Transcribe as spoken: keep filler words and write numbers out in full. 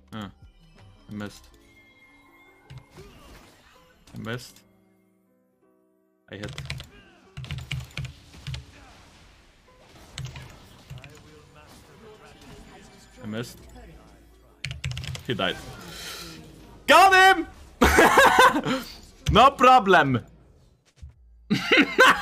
Ah, I missed. I missed. I hit. I missed. He died. Got him! No problem!